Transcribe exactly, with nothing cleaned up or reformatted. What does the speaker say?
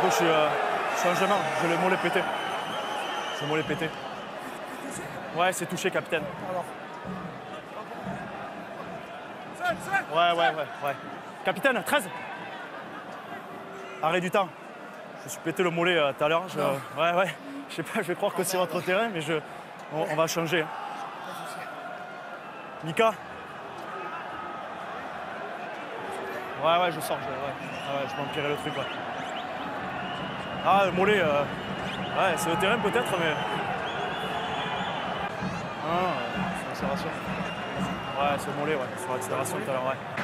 coup, je suis, euh, je suis en chemin. J'ai le mollet pété. J'ai le mollet pété. Ouais, c'est touché, capitaine. Alors. Ouais, ouais, ouais, ouais. Capitaine, treize. Arrêt du temps. Je me suis pété le mollet euh, tout à l'heure. Je... Ouais, ouais. Je sais pas, je vais croire que c'est votre terrain, mais je... on, on va changer. Hein. Mika. Ouais, ouais, je sors. Je, ouais. Ah ouais, je vais empirer le truc. Ouais. Ah, le mollet. Euh... Ouais, c'est le terrain peut-être, mais. Ah, c'est l'accélération. Ouais, c'est le mollet, ouais. Sur l'accélération tout à l'heure, ouais.